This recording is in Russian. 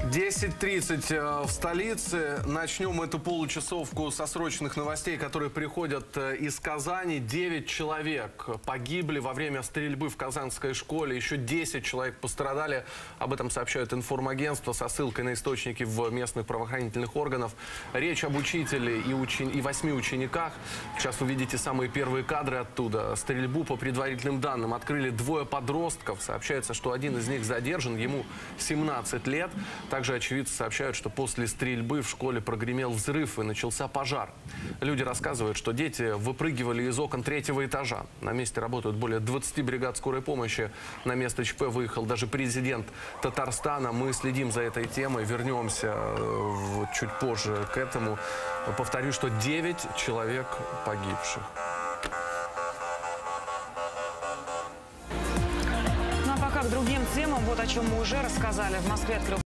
10:30 в столице. Начнем эту получасовку со срочных новостей, которые приходят из Казани. 9 человек погибли во время стрельбы в казанской школе. Еще 10 человек пострадали. Об этом сообщают информагентства со ссылкой на источники в местных правоохранительных органах. Речь об учителе и 8 учениках. Сейчас вы видите самые первые кадры оттуда. Стрельбу, по предварительным данным, открыли 2 подростков. Сообщается, что один из них задержан. Ему 17 лет. Также очевидцы сообщают, что после стрельбы в школе прогремел взрыв и начался пожар. Люди рассказывают, что дети выпрыгивали из окон 3-го этажа. На месте работают более 20 бригад скорой помощи. На место ЧП выехал даже президент Татарстана. Мы следим за этой темой. Вернемся чуть позже к этому. Повторю, что 9 человек погибших. Ну а пока к другим темам, вот о чем мы уже рассказали. В Москве открыл